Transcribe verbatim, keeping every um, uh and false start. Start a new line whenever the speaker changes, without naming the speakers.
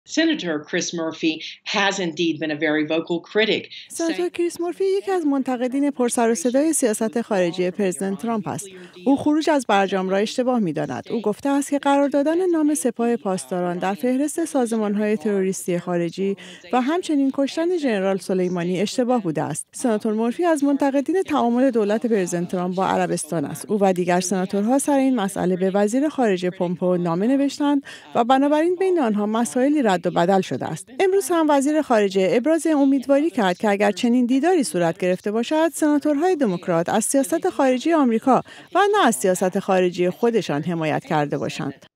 Senator Chris Murphy has indeed been a very vocal critic.
سناتور کریس مورفی یکی از منتقدین پرسر و صدای سیاست خارجی پرزیدنت ترامپ است. او خروج از برجام را اشتباه می‌داند. او گفته است که قرار دادن نام سپاه پاسداران در فهرست سازمان‌های تروریستی خارجی و همچنین کشتن ژنرال سلیمانی اشتباه بوده است. سناتور مورفی از منتقدین تعامل دولت پرزیدنت ترامپ با عربستان است. او و دیگر سناتورها سر این مسئله به وزیر خارجه پومپئو نامه نوشتند و بنابراین بین آنها مسائلی رد و بدل شده است. امروز هم وزیر خارجه ابراز امیدواری کرد که اگر چنین دیداری صورت گرفته باشد، سناتورهای دموکرات از سیاست خارجی آمریکا و نه از سیاست خارجی خودشان حمایت کرده باشند.